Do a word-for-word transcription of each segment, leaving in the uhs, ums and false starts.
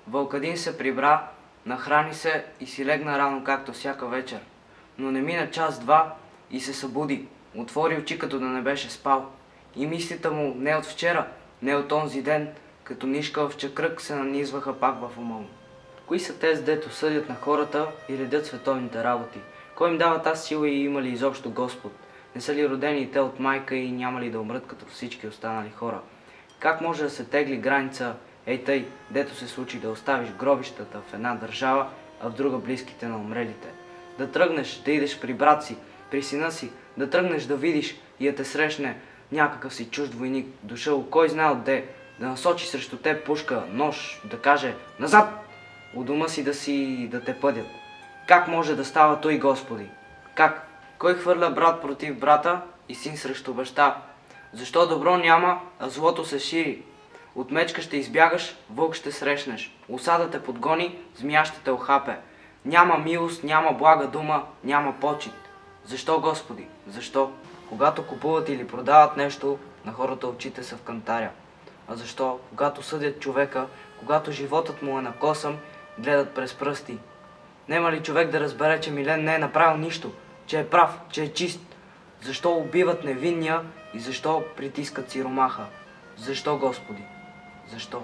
Вълкадин се прибра, нахрани се и си легна рано, както всяка вечер. Но не мина час-два и се събуди. Отвори очи, като да не беше спал. И мислите му не от вчера, не от онзи ден, като нишка в чакрък, се нанизваха пак в ума му. Кои са тези, дето съдят на хората и редят световните работи? Кой им дава тази сила и има ли изобщо Господ? Не са ли родени и те от майка и няма ли да умрат като всички останали хора? Как може да се тегли граница, ей тъй, дето се случи да оставиш гробищата в една държава, а в друга близките на умрелите? Да тръгнеш, да идеш при брат си, при сина си, да тръгнеш да видиш и да те срещне някакъв си чужд войник, дошъл кой знае отде, да насочи срещу теб пушка, нож, да каже «Назад!» у дома си да си да те пъдят. Как може да става той, Господи? Как? Кой хвърля брат против брата и син срещу баща? Защо добро няма, а злото се шири? От мечка ще избягаш, вълк ще срещнеш. Оса да те подгони, змия ще те охапе. Няма милост, няма блага дума, няма почит. Защо, Господи? Защо? Когато купуват или продават нещо, на хората очите са в кантаря. А защо? Когато съдят човека, когато животът му е накосан, гледат през пръсти. Нема ли човек да разбере, че Милен не е направил нищо, че е прав, че е чист? Защо убиват невинния и защо притискат сиромаха? Защо, Господи? Защо?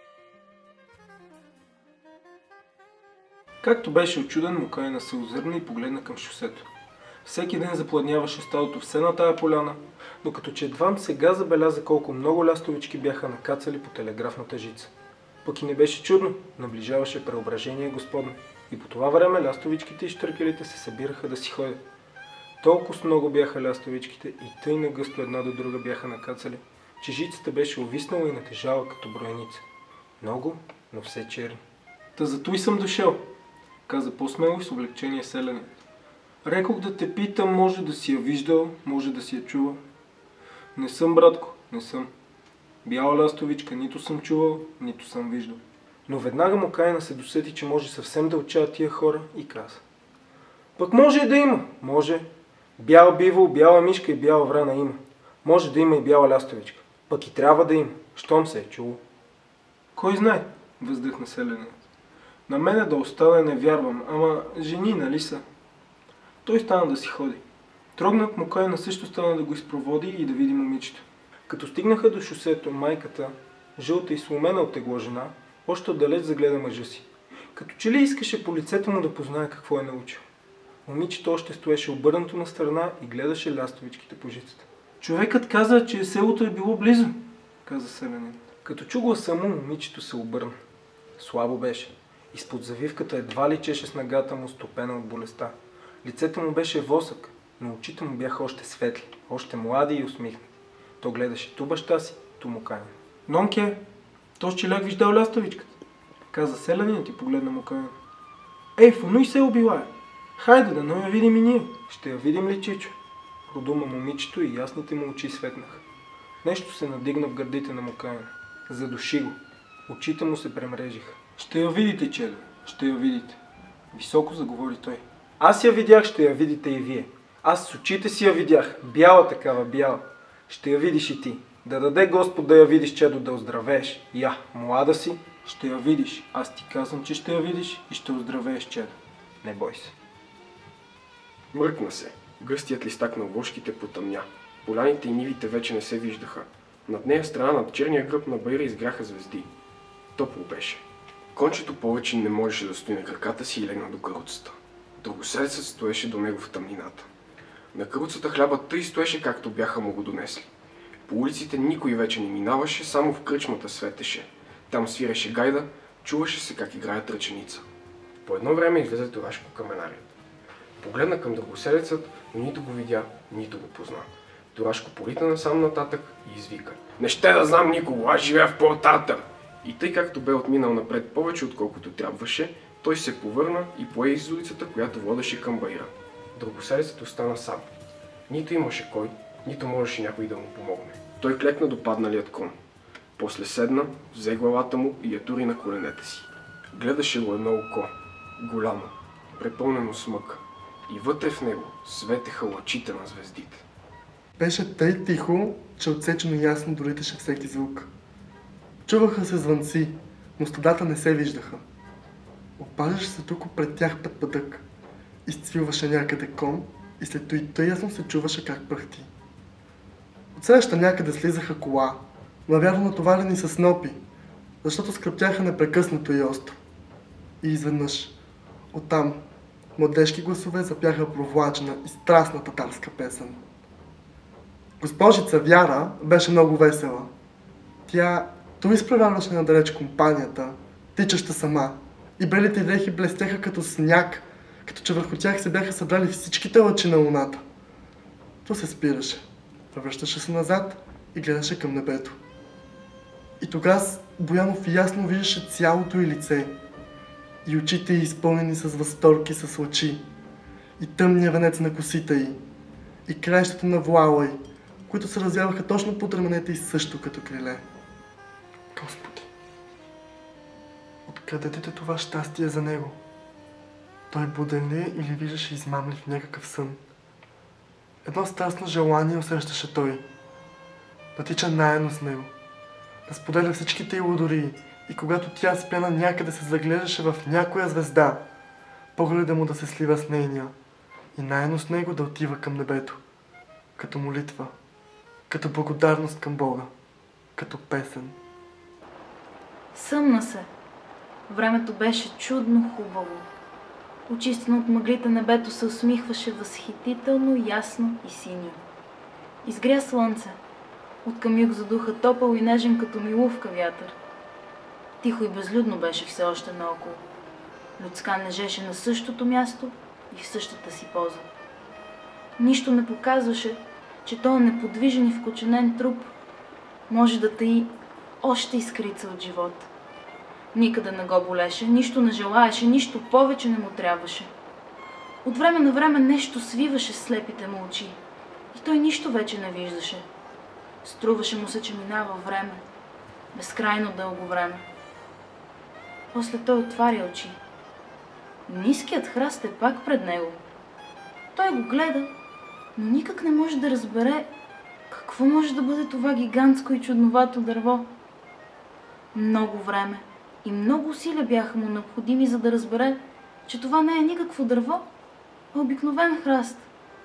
Както беше очуден, Мокайна се озърна и погледна към шосето. Всеки ден запладняваше стадото все на тая поляна, докато че едвам сега забеляза колко много лястовички бяха накацали по телеграфната жица. Пък и не беше чудно, наближаваше преображение Господне. И по това време лястовичките и щъркелите се събираха да си ходят. Толкова много бяха лястовичките и тъй нагъсто една до друга бяха накацали, че жицата беше увиснала и натежала като броеница. Много, но все черни. Та зато и съм дошъл, каза по-смело и с облегчение селянин. Рекох да те питам, може да си я виждал, може да си я чувал. Не съм, братко, не съм. Бяла лястовичка нито съм чувал, нито съм виждал. Но веднага Мокайна се досети, че може съвсем да отчая тия хора и каза. Пък може и да има, може. Бял бивол, бяла мишка и бяла врана има. Може да има и бяла лястовичка. Пък и трябва да има, щом се е чуло. Кой знае, въздъхна селянинът. На мене да остане не вярвам, ама жени, нали са? Той стана да си ходи. Трогнат Мокайна също стана да го изпроводи и да види момичето. Като стигнаха до шосето, майката, жълта и сломена от тегло жена, още отдалеч загледа мъжа си. Като че ли искаше по лицето му да познае какво е научил. Момичето още стоеше обърнато на страна и гледаше лястовичките по жицата. Човекът каза, че селото е било близо, каза селянин. Като чу гласа му, момичето се обърна. Слабо беше. Изпод завивката едва личеше снагата му, стопена от болестта. Лицето му беше восък, но очите му бяха още светли, още млади и усмихнати. То гледаше ту баща си, ту Мокайна. Нонке, този челяк виждал лястовичката, каза селянинът и погледна Мокайна. Ей, фунуй се убилая. Хайде да но я видим и ние. Ще я видим ли, Чичо? Продума момичето и ясните му очи светнаха. Нещо се надигна в гърдите на Мокайна. Задуши го. Очите му се премрежиха. Ще я видите, чедо. Ще я видите. Високо заговори той. Аз я видях, ще я видите и вие. Аз с очите си я видях. Бяла такава, бяла. Ще я видиш и ти. Да даде Господ да я видиш, чедо, да оздравееш. Я, млада си, ще я видиш. Аз ти казвам, че ще я видиш и ще оздравееш, чедо. Не бой се. Мръкна се. Гъстият листак на вошките потъмня. Поляните и нивите вече не се виждаха. Над нея страна над черния гръб на баира изгряха звезди. Топло беше. Кончето повече не можеше да стои на краката си и легна до каруцата. Дългоселецът стоеше до него в тъмнината. На каруцата хлябът тъй стоеше, както бяха му го донесли. По улиците никой вече не минаваше, само в кръчмата светеше. Там свиреше гайда, чуваше се как играят ръченица. По едно време излезе Турашко каменарият. Погледна към дългоселецът, но нито го видя, нито го позна. Турашко полита насам нататък и извика. Не ще да знам никого, аз живея в Порт Артър! И тъй както бе отминал напред повече отколкото трябваше, той се повърна и пое из улицата, която водеше към баира. Дългоселецът остана сам. Нито имаше кой, нито можеше някой да му помогне. Той клекна до падналият кон. После седна, взе главата му и я тури на коленете си. Гледаше го едно око, голямо, препълнено с мъка. И вътре в него светеха лъчите на звездите. Беше тъй тихо, че отсечено ясно долиташе всеки звук. Чуваха се звънци, но стадата не се виждаха. Опажеше се тук пред тях път пътък. Изцвиваше някъде кон и след това и тъй ясно се чуваше как пръхти. Отсреща някъде слизаха кола, навярно натоварени с снопи, защото скръптяха непрекъснато и остро. И изведнъж, оттам, младежки гласове запяха провлачена и страстна татарска песен. Госпожица Вяра беше много весела. Тя то изправяваше надалеч компанията, тичаща сама, и белите й дрехи блестяха като сняг, като че върху тях се бяха събрали всичките лъчи на луната. То се спираше, връщаше се назад и гледаше към небето. И тогава Боянов ясно виждаше цялото й лице, и очите й изпълнени с възторг и с лъчи, и тъмния венец на косите й, и краищата на вуала й, които се развяваха точно под раменете й също като криле. Господи, откъде дете това щастие за него? Той буден ли или виждаше измамлив някакъв сън? Едно страстно желание усещаше той. Да тича наедно с него, да споделя всичките й лудории, и когато тя спяна някъде се заглеждаше в някоя звезда, погледа му да се слива с нейния и наедно с него да отива към небето, като молитва, като благодарност към Бога, като песен. Съмна се. Времето беше чудно хубаво. Очистено от мъглите небето се усмихваше възхитително, ясно и синьо. Изгря слънце. Откъм юг задуха топъл и нежен като милувка вятър. Тихо и безлюдно беше все още наоколо. Люцкан лежеше на същото място и в същата си поза. Нищо не показваше, че този неподвижен и вкоченен труп може да таи още искрица от живот. Никъде не го болеше, нищо не желаеше, нищо повече не му трябваше. От време на време нещо свиваше слепите му очи и той нищо вече не виждаше. Струваше му се, че минава време, безкрайно дълго време. После той отваря очи. Ниският храст е пак пред него. Той го гледа, но никак не може да разбере какво може да бъде това гигантско и чудновато дърво. Много време и много усилия бяха му необходими, за да разбере, че това не е никакво дърво, а обикновен храст.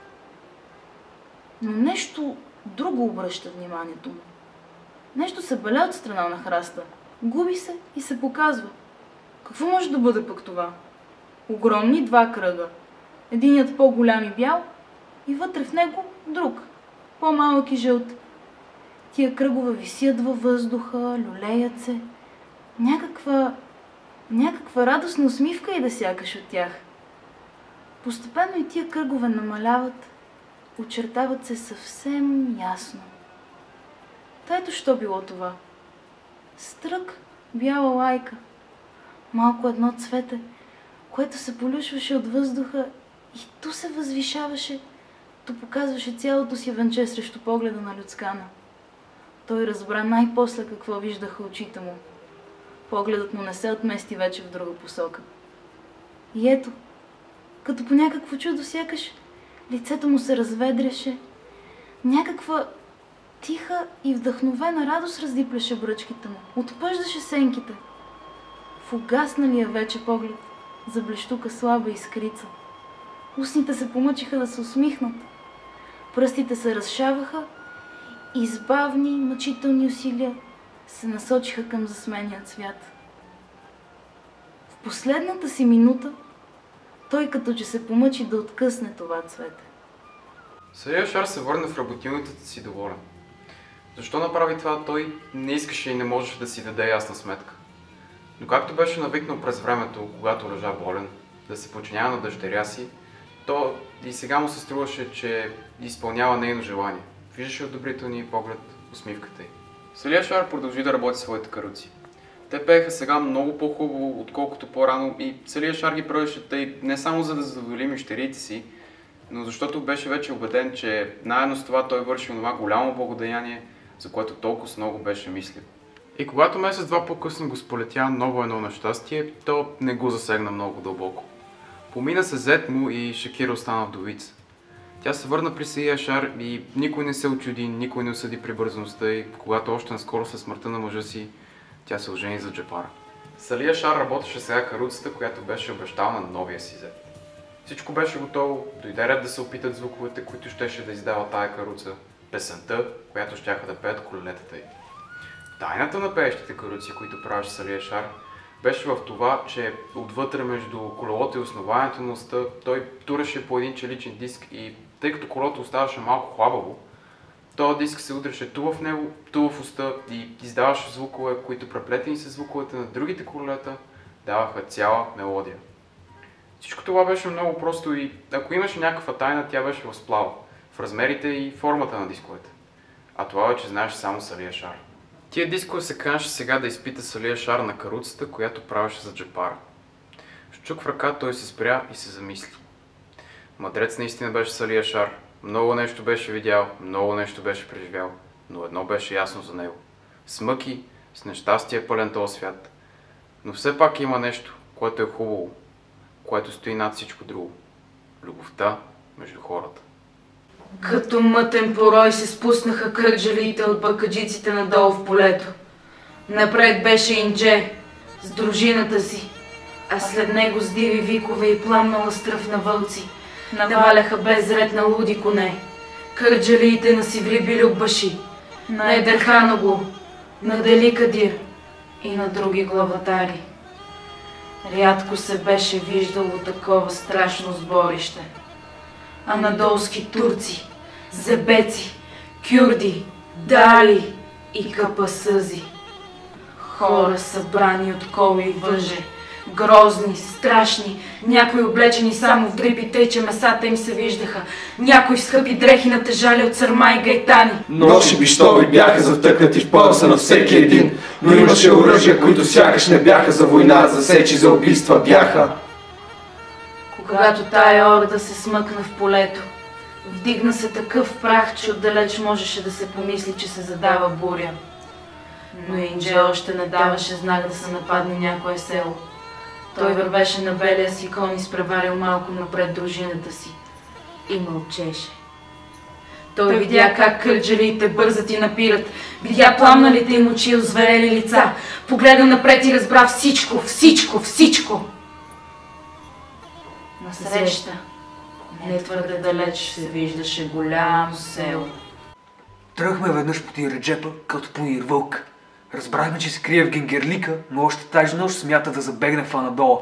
Но нещо друго обръща вниманието му. Нещо се беля от страна на храста. Губи се и се показва. Какво може да бъде пък това? Огромни два кръга. Единият по-голям и бял и вътре в него друг, по-малък и жълт. Тия кръгове висят във въздуха, люлеят се. Някаква, някаква радостна усмивка и да сякаш от тях. Постепенно и тия кръгове намаляват, очертават се съвсем ясно. Та ето що било това. Стрък бяла лайка. Малко едно цвете, което се полюшваше от въздуха и ту се възвишаваше, ту показваше цялото си венче срещу погледа на Люцкана. Той разбра най-после какво виждаха очите му. Погледът му не се отмести вече в друга посока. И ето, като по някакво чудо сякаш, лицето му се разведряше. Някаква тиха и вдъхновена радост раздипляше бръчките му. Отпъждаше сенките. В угасналия вече поглед заблещука слаба искрица. Устните се помъчиха да се усмихнат. Пръстите се разшаваха и с бавни, мъчителни усилия се насочиха към засмения цвят. В последната си минута той като че се помъчи да откъсне това цвете. Съдия Шар се върна в работилницата си доволен. Защо направи това, той не искаше и не можеше да си даде ясна сметка. Но както беше навикнал през времето, когато лежа болен, да се подчинява на дъщеря си, то и сега му се струваше, че изпълнява нейно желание. Виждаше одобрителния поглед, усмивката й. Съдия Шар продължи да работи своите каруци. Те пееха сега много по-хубаво, отколкото по-рано, и Съдия Шар ги правеше тъй не само за да задоволи мещерите си, но защото беше вече убеден, че наедно с това той върши това голямо благодеяние, за което толкова много беше мислил. И когато месец-два по-късно го сполетя ново едно нещастие, то не го засегна много дълбоко. Помина се зет му и Шакира остана вдовица. Тя се върна при Съдия Шар и никой не се очуди, никой не осъди прибързаността й, когато още наскоро след смъртта на мъжа си тя се ожени за Джапара. Салиашар работеше сега каруцата, която беше обещал на новия си зет. Всичко беше готово, дойде ред да се опитат звуковете, които щеше да издава тая каруца, песента, която щяха да пеят колелетата й. Тайната на пеещите каруци, които правеше Салиашар, беше в това, че отвътре между колелото и основанието на оста той туреше по един челичен диск и тъй като колелото оставаше малко хлабаво, този диск се удряше ту в него, ту в уста и издаваше звукове, които преплетени с звуковете на другите колелета даваха цяла мелодия. Всичко това беше много просто и ако имаше някаква тайна, тя беше в сплава, в размерите и формата на дисковете. А това вече знаеше само Салиашар. Тия дискове се канеше сега да изпита Салиашар на каруцата, която правеше за джапара. С чук в ръка той се спря и се замисли. Мъдрец наистина беше Салиашар. Много нещо беше видял, много нещо беше преживял, но едно беше ясно за него. С мъки, с нещастие пълен този свят. Но все пак има нещо, което е хубаво, което стои над всичко друго. Любовта между хората. Като мътен порой се спуснаха кърджалиите от бакаджиците надолу в полето. Напред беше Индже с дружината си, а след него с диви викове и пламнала стръв на вълци наваляха безред на луди коне. Кърджалиите на Сиври Любаши, на Едерханогло, на Дели Кадир и на други главатари. Рядко се беше виждало такова страшно сборище. Анадолски турци, зебеци, кюрди, дали и капасъзи. Хора събрани от кол и въже, грозни, страшни, някои облечени само в дрипи, тъй че месата им се виждаха, някои в скъпи дрехи натежали от сърма и гайтани. Ноши биштови бяха завтъкнати в пояса на всеки един, но имаше оръжия, които сякаш не бяха за война, за сечи, за убийства бяха. Когато тая орда се смъкна в полето, вдигна се такъв прах, че отдалеч можеше да се помисли, че се задава буря. Но Индже още не даваше знак да се нападне някое село. Той вървеше на белия си кон, изпреварил малко напред дружината си и мълчеше. Той видя как кърджалиите бързат и напират, видя пламналите им очи, озверели лица, погледа напред и разбра всичко, всичко, всичко. Насреща, не твърде далеч, се виждаше голямо село. Тръгнахме веднъж по тия Реджепа, като подир вълк. Разбрахме, че се крие в Генгерлика, но още тази нощ смята да забегне в Анадола.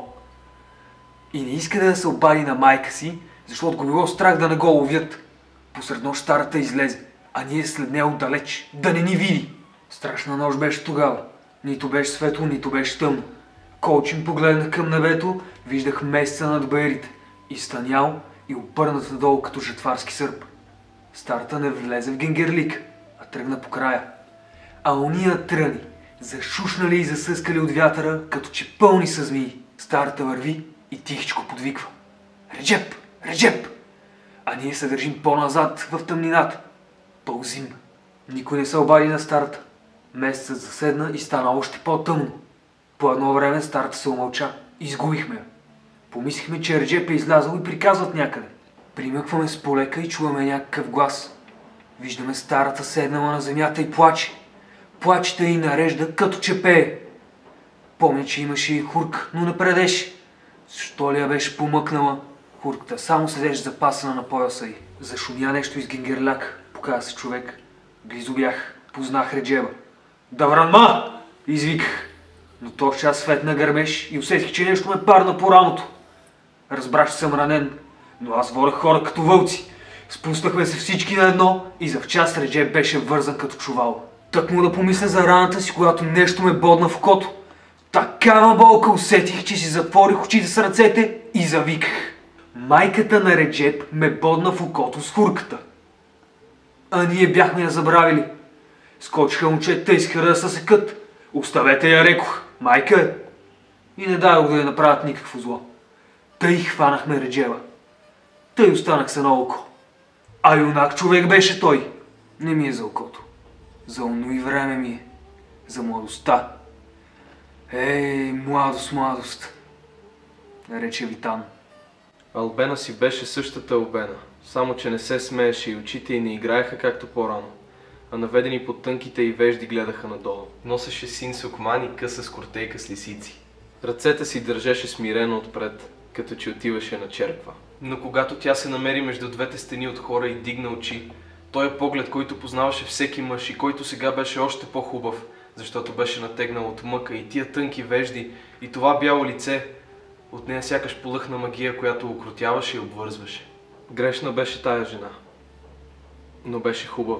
И не иска да се обади на майка си, защото го било страх да не го ловят. Посред нощ старата излезе, а ние след нея отдалеч, да не ни види. Страшна нощ беше тогава. Нито беше светло, нито беше тъмно. Колчин погледна към небето, виждах месеца над баерите, изтънял и обърнат надолу като жетварски сърп. Старата не влезе в Генгерлик, а тръгна по края. А ония тръни, зашушнали и засъскали от вятъра, като че пълни са змии. Старата върви и тихичко подвиква: Реджеп! Реджеп! А ние се държим по-назад в тъмнината. Пълзим. Никой не се обади на старата. Месецът заседна и стана още по-тъмно. По едно време старата се умълча. Изгубихме я. Помислихме, че Реджеп е излязъл и приказват някъде. Примъкваме с полека и чуваме някакъв глас. Виждаме старата седнала на земята и плаче. Плачета й нарежда, като че пее. Помня, че имаше и хурк, но не предеше. Защо ли я беше помъкнала? Хурката само седеше запасана на пояса й. Зашумя нещо из Генгерляк. Показа се човек. Близо бях. Познах Реджеба. Давранма! Извиках. Но този час светна гърмеш и усетих, че нещо ме парна по раното. Разбрах, че съм ранен, но аз водех хора като вълци. Спуснахме се всички на едно и за в час Реджеб беше вързан като чувал. Так му да помисля за раната си, когато нещо ме бодна в окото. Такава болка усетих, че си затворих очите с ръцете и завиках. Майката на Реджеб ме бодна в окото с хурката. А ние бяхме я забравили. Скочиха момчета, искаха да се секат. Оставете я, рекох. Майка е. И не дадох да я направят никакво зло. Тъй хванахме Реджеба. Тъй останах се на око. А юнак човек беше той. Не ми е за окото. За оно и време ми е. За младостта. Ей, младост, младост. Рече Витан. Албена си беше същата Албена, само че не се смееше и очите й не играеха както по-рано, а наведени под тънките й вежди гледаха надолу. Носеше син сукман и къса с кортейка с лисици. Ръцете си държеше смирено отпред, като че отиваше на черква. Но когато тя се намери между двете стени от хора и дигна очи, той поглед, който познаваше всеки мъж и който сега беше още по-хубав, защото беше натегнал от мъка и тия тънки вежди и това бяло лице, от нея сякаш полъхна магия, която окротяваше и обвързваше. Грешна беше тая жена, но беше хубава.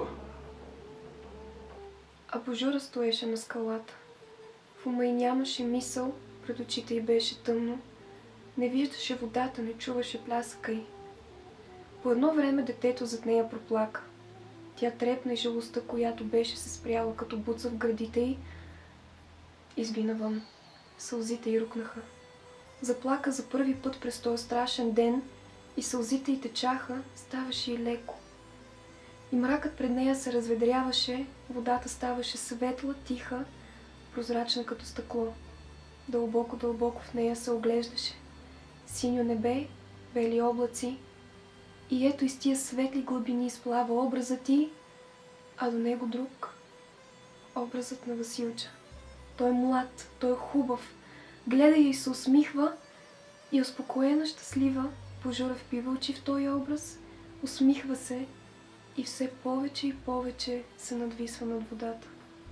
А Божура стоеше на скалата. В ума й нямаше мисъл, пред очите й беше тъмно. Не виждаше водата, не чуваше плясъка й. По едно време детето зад нея проплака. Тя трепна и жалостта, която беше се спряла като буца в гърдите й, изби навън. Сълзите й рукнаха. Заплака за първи път през този страшен ден и сълзите й течаха, ставаше и леко. И мракът пред нея се разведряваше, водата ставаше светла, тиха, прозрачна като стъкло. Дълбоко-дълбоко в нея се оглеждаше. Синьо небе, бели облаци. И ето из тия светли глъбини изплава образът ти, а до него друг. Образът на Василча. Той е млад, той е хубав. Гледа я и се усмихва и успокоена, щастлива, Божура впива очи в този образ, усмихва се и все повече и повече се надвисва над водата.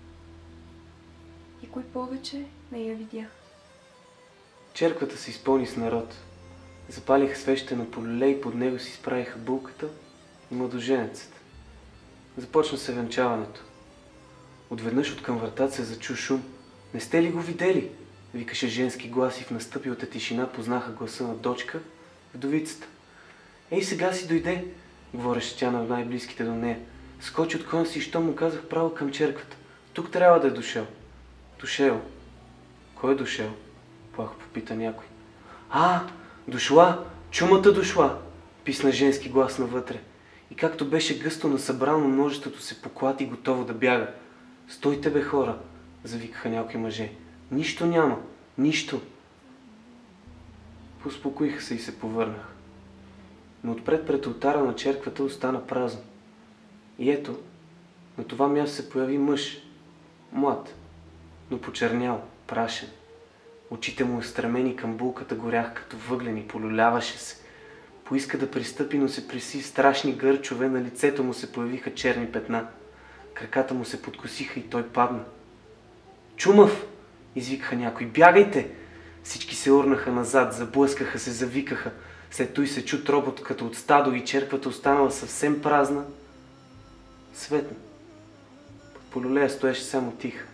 И кой повече не я видя. Черквата се изпълни с народ. Запалиха свеща на полюле и под него си справиха булката и младоженецът. Започна се венчаването. Отведнъж от към вратата се зачу шум. Не сте ли го видели? Викаше женски глас и в настъпилата тишина познаха гласа на дочка, вдовицата. Ей, сега си дойде, говореше тя на най-близките до нея. Скочи от коня си и що му казах право към черквата. Тук трябва да е дошъл. Дошъл. Кой е дошъл? Плахо попита някой. А, дошла! Чумата дошла! Писна женски глас навътре. И както беше гъсто насъбрано, множеството се поклати, готово да бяга. Стойте бе, хора! Завикаха някои мъже. Нищо няма! Нищо! Поуспокоиха се и се повърнаха. Но отпред пред олтара на черквата остана празно. И ето, на това място се появи мъж. Млад, но почернял, прашен. Очите му устремени към булката горях като въглени, полюляваше се. Поиска да пристъпи, но се приси в страшни гърчове, на лицето му се появиха черни петна. Краката му се подкосиха и той падна. Чумав! Извикаха някой. Бягайте! Всички се урнаха назад, заблъскаха се, завикаха. След той се чу тропот като от стадо и черквата останала съвсем празна. Светна. Под полюлея стоеше само тиха.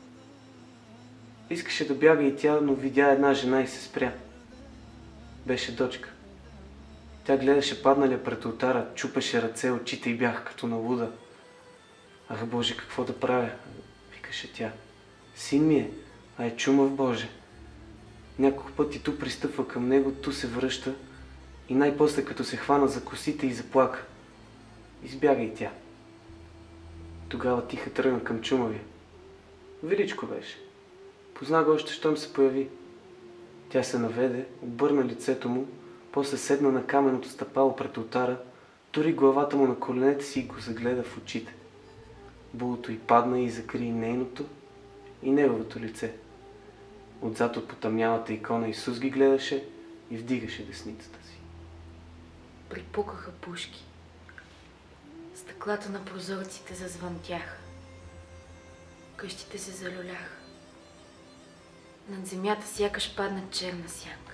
Искаше да бяга и тя, но видя една жена и се спря. Беше дочка. Тя гледаше падналия пред олтара, чупеше ръце, очите й бяха като на луда. Ах, Боже, какво да правя? Викаше тя. Син ми е, а е чумав, Боже. Няколко пъти ту пристъпва към него, ту се връща и най-после като се хвана за косите и заплака. Избяга и тя. Тогава тиха тръгна към чумавия. Величко беше. Позна го още, щом се появи. Тя се наведе, обърна лицето му, после седна на каменното стъпало пред олтара, тури главата му на коленете си и го загледа в очите. Булото й падна и закри и нейното, и неговото лице. Отзад от потъмнялата икона Исус ги гледаше и вдигаше десницата си. Припукаха пушки. Стъклата на прозорците зазвънтяха. Къщите се залюляха. Над земята сякаш падна черна сянка.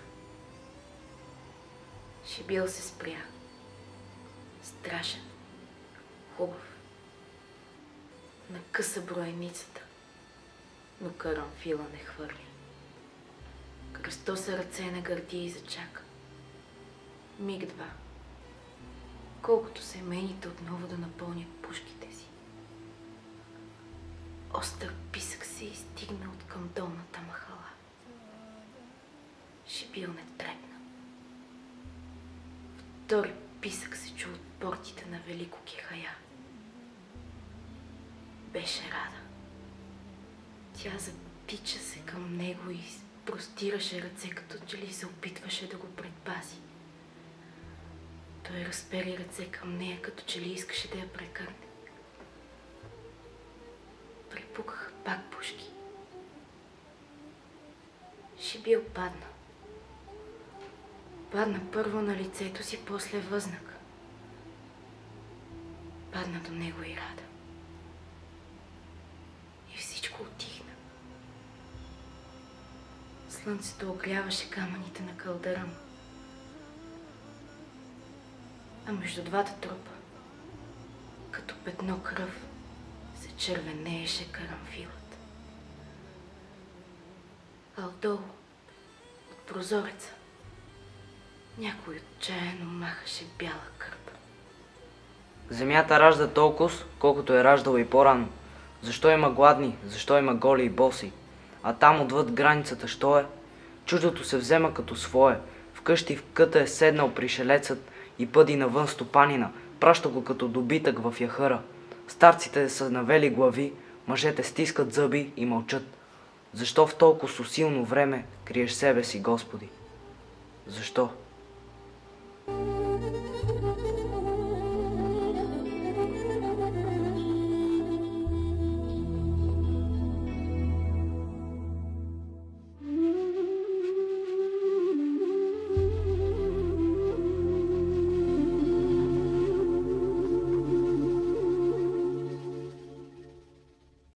Шибил се спря. Страшен. Хубав. Накъса броеницата, но карамфила не хвърля. Кръстоса ръце на гърди и зачака. Миг-два. Колкото семейните отново да напълнят пушките си. Остър писък се изтигна от към долната махала. Шибил не трепна. Втори писък се чу от портите на Велико Кихая. Беше рада. Тя затича се към него и простираше ръце, като че ли се опитваше да го предпази. Той разпери ръце към нея, като че ли искаше да я прекърне. Припукаха пак пушки. беше бил падна. Падна първо на лицето си, после възнак. Падна до него и Рада. И всичко отихна. Слънцето огряваше камъните на кълдъра му. А между двата трупа, като петно кръв, се червенееше карамфилът. А отдолу, от прозореца, някой отчаяно махаше бяла кърпа. Земята ражда толкова, колкото е раждала и по-рано. Защо има гладни, защо има голи и боси? А там отвъд границата, що е? Чуждото се взема като свое. Вкъщи в къта е седнал пришелецът и пъди навън стопанина, праща го като добитък в яхъра. Старците са навели глави, мъжете стискат зъби и мълчат. Защо в толкова силно време криеш себе си, Господи? Защо?